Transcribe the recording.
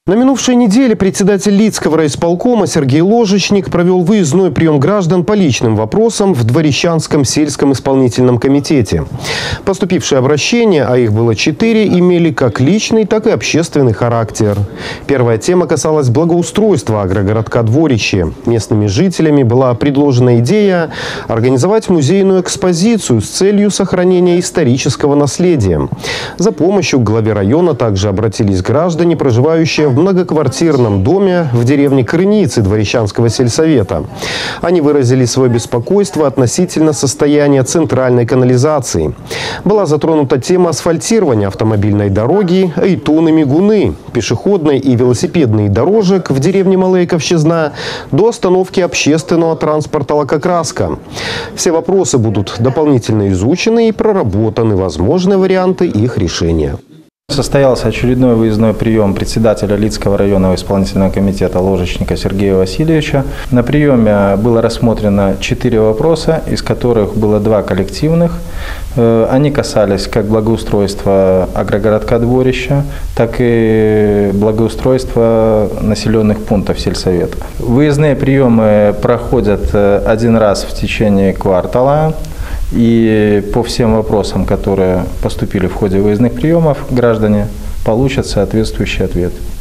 На минувшей неделе председатель Лидского райисполкома Сергей Ложечник провел выездной прием граждан по личным вопросам в Дворещанском сельском исполнительном комитете. Поступившие обращения, а их было 4, имели как личный, так и общественный характер. Первая тема касалась благоустройства агрогородка Дворище. Местными жителями была предложена идея организовать музейную экспозицию с целью сохранения исторического наследия. За помощью к главе района также обратились граждане, проживающие в многоквартирном доме в деревне Крыницы Дворещанского сельсовета. Они выразили свое беспокойство относительно состояния центральной канализации. Была затронута тема асфальтирования автомобильной дороги Эйтуны-Мигуны, пешеходной и велосипедных дорожек в деревне Малейковщизна до остановки общественного транспорта Лакокраска. Все вопросы будут дополнительно изучены и проработаны возможные варианты их решения. Состоялся очередной выездной прием председателя Лидского районного исполнительного комитета Ложечника Сергея Васильевича. На приеме было рассмотрено 4 вопроса, из которых было 2 коллективных. Они касались как благоустройства агрогородка Дворища, так и благоустройства населенных пунктов сельсовета. Выездные приемы проходят 1 раз в течение квартала. И по всем вопросам, которые поступили в ходе выездных приемов, граждане получат соответствующий ответ.